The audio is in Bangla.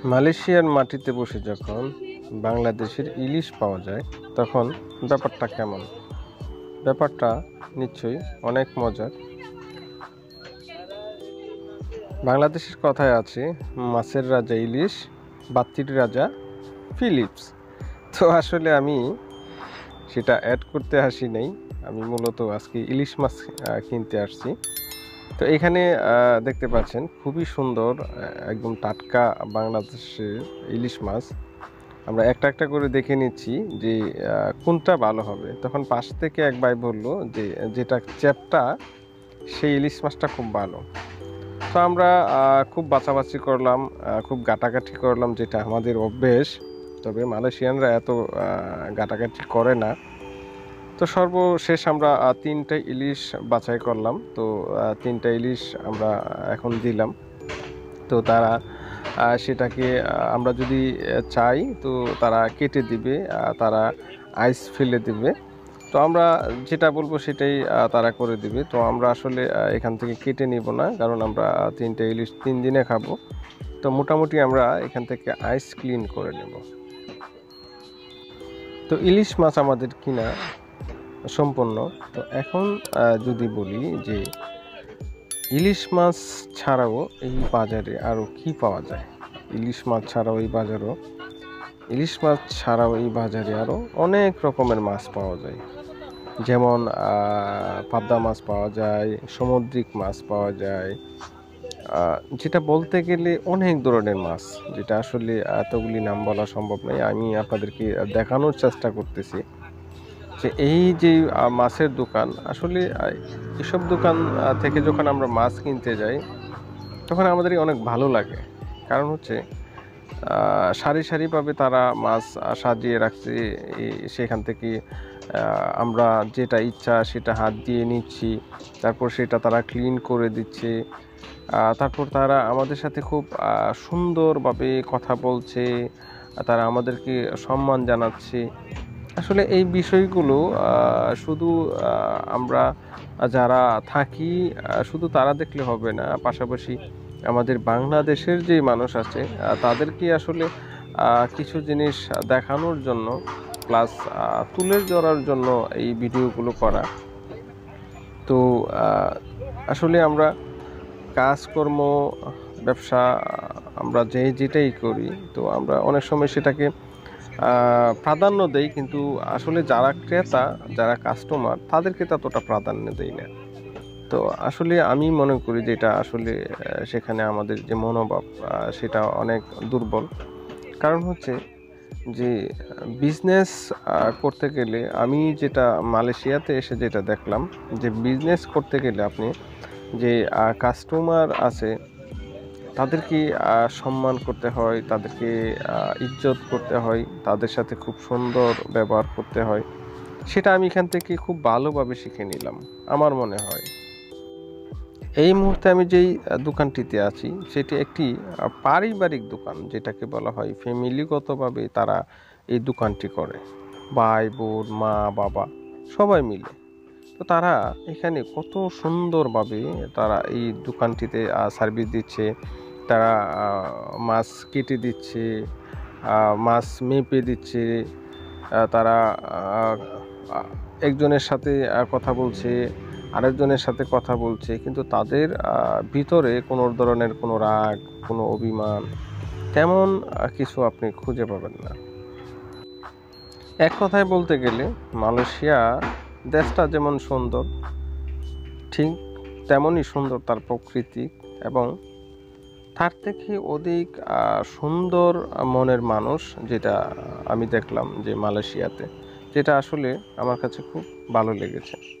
মালয়েশিয়ার মাটিতে বসে যখন বাংলাদেশের ইলিশ পাওয়া যায় তখন ব্যাপারটা কেমন? ব্যাপারটা নিশ্চয়ই অনেক মজার। বাংলাদেশের কথায় আছে, মাছের রাজা ইলিশ, বাতির রাজা ফিলিপস। তো আসলে আমি সেটা অ্যাড করতে আসি নাই, আমি মূলত আজকে ইলিশ মাছ কিনতে আসছি। তো এখানে দেখতে পাচ্ছেন খুবই সুন্দর, একদম টাটকা বাংলাদেশের ইলিশ মাছ। আমরা একটা একটা করে দেখে নিচ্ছি যে কোনটা ভালো হবে। তখন পাশ থেকে এক ভাই বলল যে যেটা চ্যাপ্টা সেই ইলিশ মাছটা খুব ভালো। তো আমরা খুব বাছাবাছি করলাম, খুব ঘাটাঘাটি করলাম, যেটা আমাদের অভ্যেস। তবে মালয়েশিয়ানরা এত ঘাটাঘাটি করে না। তো সর্বশেষ আমরা তিনটা ইলিশ বাছাই করলাম। তো তিনটা ইলিশ আমরা এখন দিলাম। তো তারা সেটাকে আমরা যদি চাই তো তারা কেটে দিবে, তারা আইস ফেলে দিবে। তো আমরা যেটা বলবো সেটাই তারা করে দিবে। তো আমরা আসলে এখান থেকে কেটে নিব না, কারণ আমরা তিনটা ইলিশ 3 দিনে খাবো। তো মোটামুটি আমরা এখান থেকে আইস ক্লিন করে নেব। তো ইলিশ মাছ আমাদের কিনা সম্পূর্ণ। তো এখন যদি বলি যে ইলিশ মাছ ছাড়াও এই বাজারে আরও কি পাওয়া যায়। ইলিশ মাছ ছাড়াও এই বাজারে আরও অনেক রকমের মাছ পাওয়া যায়। যেমন পাবদা মাছ পাওয়া যায়, সামুদ্রিক মাছ পাওয়া যায়, যেটা বলতে গেলে অনেক ধরনের মাছ, যেটা আসলে এতগুলি নাম বলা সম্ভব নয়। আমি আপনাদেরকে দেখানোর চেষ্টা করতেছি যে এই যে মাছের দোকান, আসলে এসব দোকান থেকে যখন আমরা মাছ কিনতে যাই তখন আমাদের অনেক ভালো লাগে। কারণ হচ্ছে সারি সারিভাবে তারা মাছ সাজিয়ে রাখছে। সেখান থেকে আমরা যেটা ইচ্ছা সেটা হাত দিয়ে নিচ্ছি, তারপর সেটা তারা ক্লিন করে দিচ্ছে। তারপর তারা আমাদের সাথে খুব সুন্দরভাবে কথা বলছে, তারা আমাদেরকে সম্মান জানাচ্ছে। আসলে এই বিষয়গুলো শুধু আমরা যারা থাকি শুধু তারা দেখলে হবে না, পাশাপাশি আমাদের বাংলাদেশের যে মানুষ আছে তাদেরকে আসলে কিছু জিনিস দেখানোর জন্য, প্লাস তুলে ধরার জন্য এই ভিডিওগুলো করা। তো আসলে আমরা কাজকর্ম, ব্যবসা, আমরা যেটাই করি, তো আমরা অনেক সময় সেটাকে প্রাধান্য দেই, কিন্তু আসলে যারা ক্রেতা, যারা কাস্টমার, তাদেরকে ততটা প্রাধান্য দেই না। তো আসলে আমি মনে করি যে এটা আসলে সেখানে আমাদের যে মনোভাব সেটা অনেক দুর্বল। কারণ হচ্ছে যে বিজনেস করতে গেলে, আমি যেটা মালয়েশিয়াতে এসে যেটা দেখলাম, যে বিজনেস করতে গেলে আপনি যে কাস্টমার আছে তাদেরকে সম্মান করতে হয়, তাদেরকে ইজ্জত করতে হয়, তাদের সাথে খুব সুন্দর ব্যবহার করতে হয়। সেটা আমি এখান থেকে খুব ভালোভাবে শিখে নিলাম আমার মনে হয়। এই মুহূর্তে আমি যেই দোকানটিতে আছি সেটি একটি পারিবারিক দোকান, যেটাকে বলা হয় ফ্যামিলিগতভাবে তারা এই দোকানটি করে। ভাই বোন, মা বাবা সবাই মিলে। তো তারা এখানে কত সুন্দরভাবে তারা এই দোকানটিতে সার্ভিস দিচ্ছে। তারা মাছ কেটে দিচ্ছে, মাছ মেপে দিচ্ছে, তারা একজনের সাথে কথা বলছে, আরেকজনের সাথে কথা বলছে, কিন্তু তাদের ভিতরে কোনো ধরনের কোনো রাগ, কোনো অভিমান তেমন কিছু আপনি খুঁজে পাবেন না। এক কথায় বলতে গেলে মালয়েশিয়া দেশটা যেমন সুন্দর, ঠিক তেমনই সুন্দর তার প্রকৃতি, এবং তার থেকে অধিক সুন্দর মনের মানুষ, যেটা আমি দেখলাম যে মালয়েশিয়াতে, যেটা আসলে আমার কাছে খুব ভালো লেগেছে।